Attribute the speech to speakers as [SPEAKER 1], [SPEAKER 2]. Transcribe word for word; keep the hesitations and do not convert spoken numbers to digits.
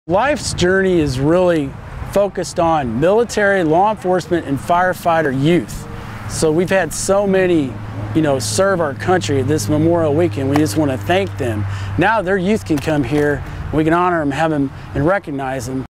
[SPEAKER 1] Life's journey is really focused on military, law enforcement, and firefighter youth. So we've had so many, you know, serve our country this Memorial Weekend. We just want to thank them. Now their youth can come here, we can honor them, have them, and recognize them.